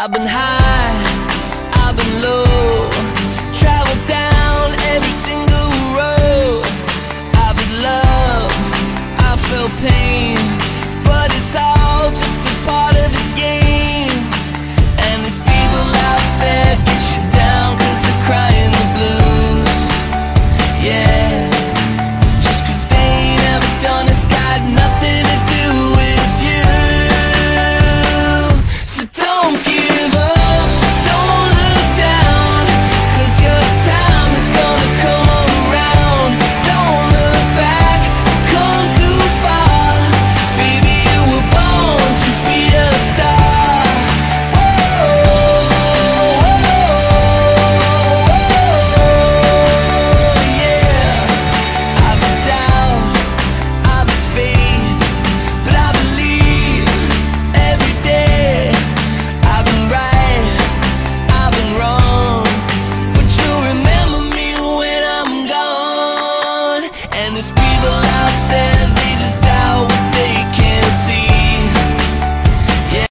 I've been high, I've been low, traveled down every single road. I've been love, I felt pain, but it's all just a part of the game. And there's people out there get you down 'cause they're crying the blues. Yeah, just 'cause they ain't ever done it's got nothing to do with you. So don't give up, don't look down, 'cause your time is gonna come around. Don't look back, you've come too far. Baby, you were born to be a star. Yeah, I've been down, I've been faith, but I believe every day. I've been right, I've been wrong, but you'll remember me when I'm gone. And there's people out there, they just doubt what they can't see. Yeah.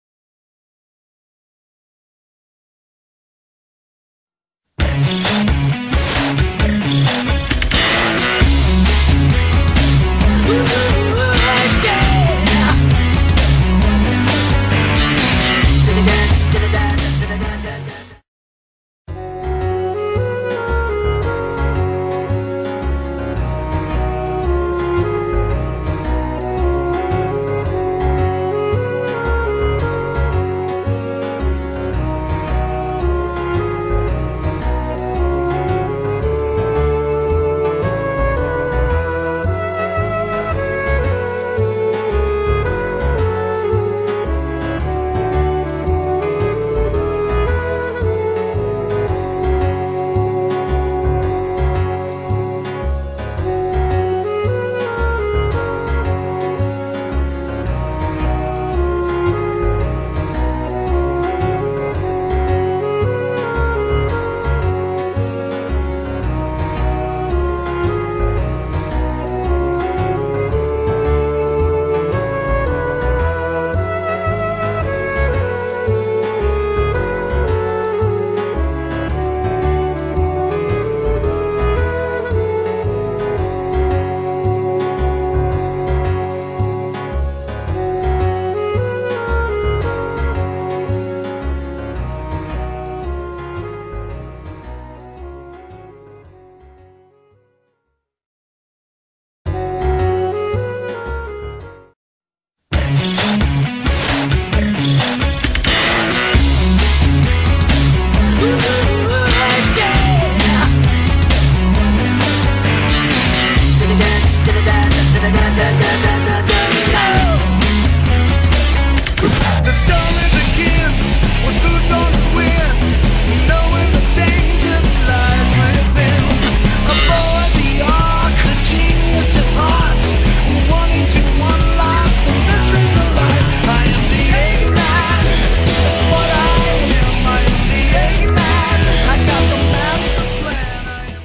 The story begins with who's gonna win, knowing the danger that lies within. A boy, the arc, a genius at heart, wanting to unlock the mysteries of life. I am the Eggman, that's what I am. I am the Eggman, I got the master plan. I am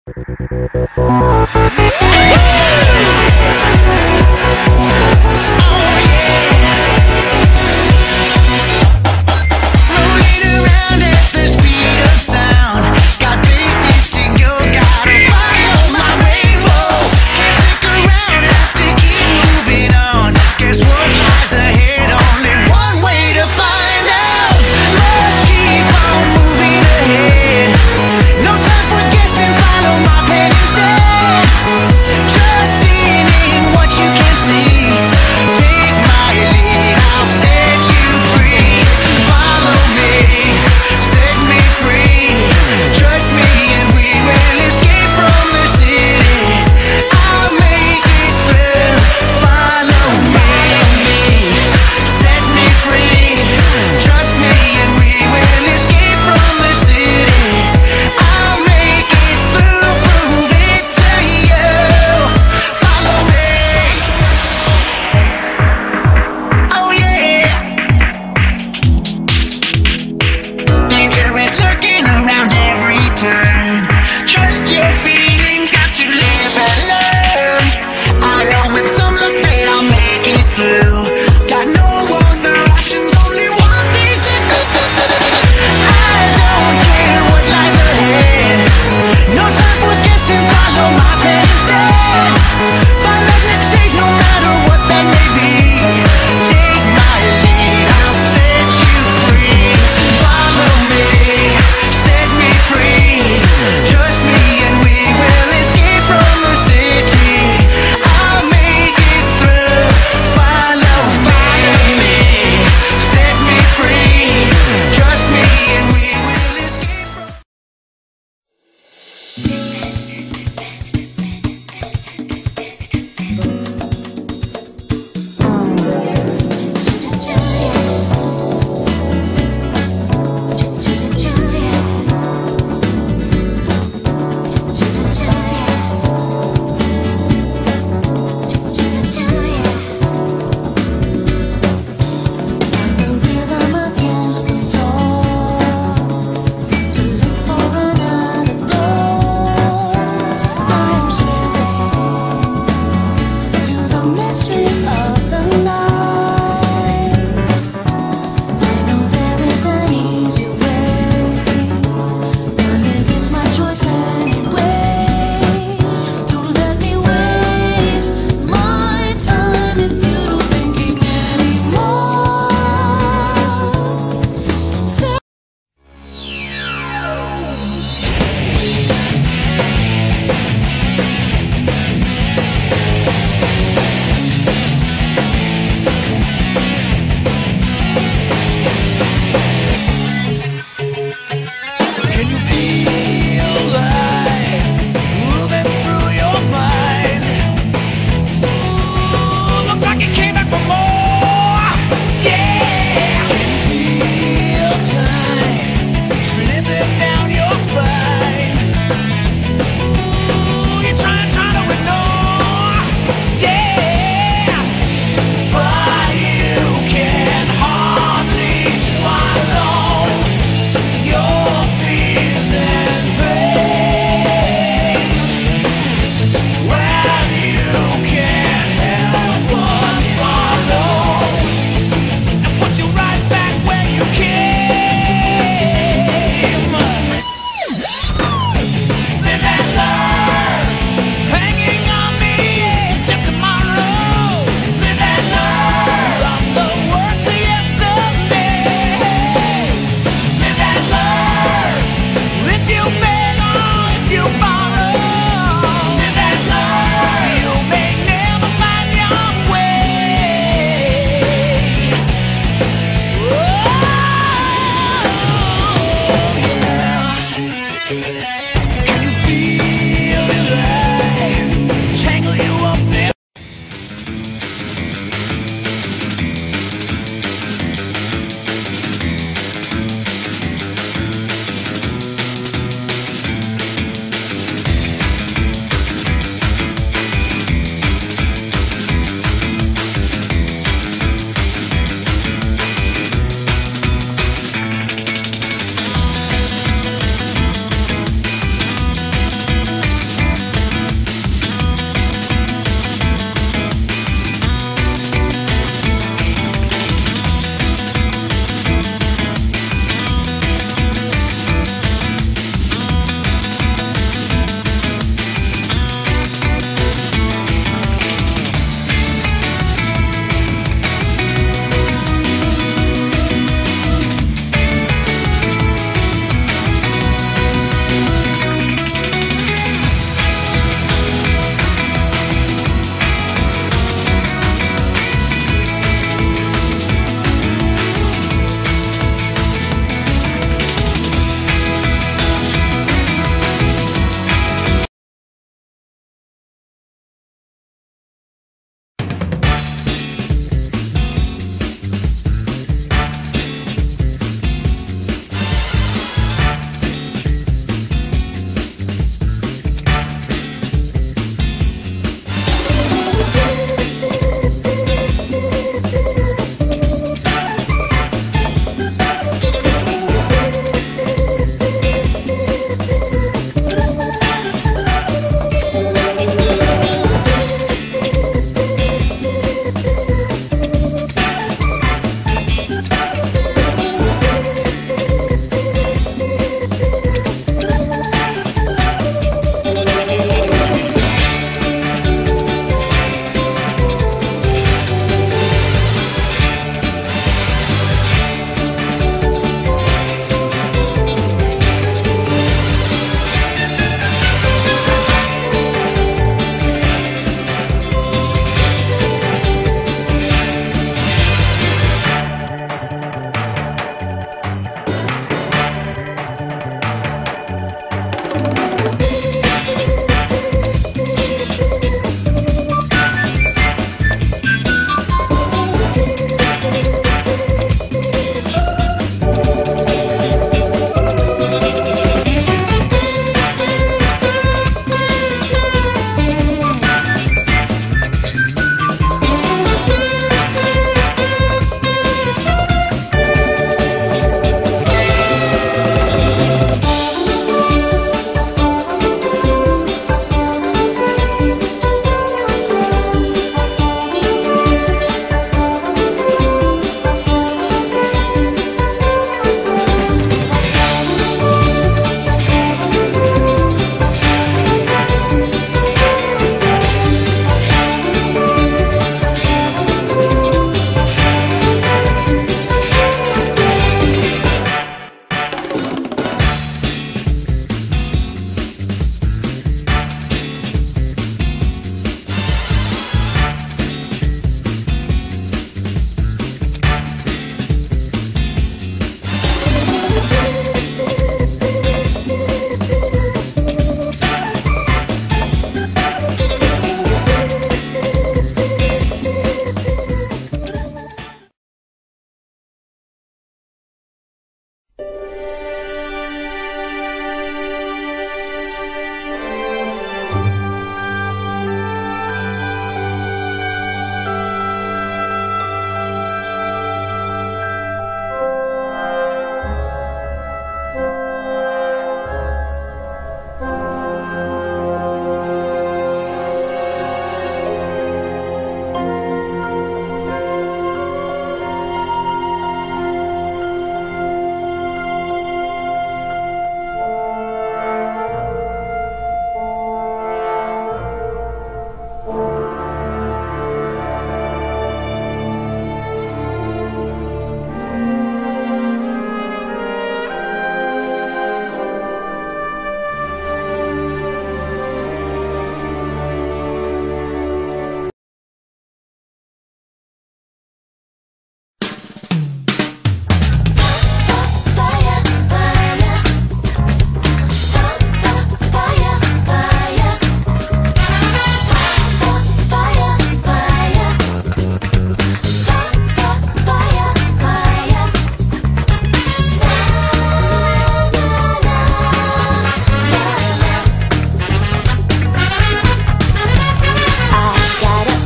Rolling around at the speed of sound, got places to go, gotta fly on my rainbow. Can't stick around, have to keep moving on. Guess what lies ahead? Only one way to find out. Must keep on moving ahead. No time for guessing, follow my plan instead.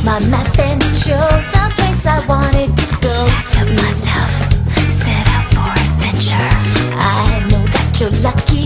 my map and it shows a place I wanted to go. Packed up my stuff, set out for adventure. I know that you're lucky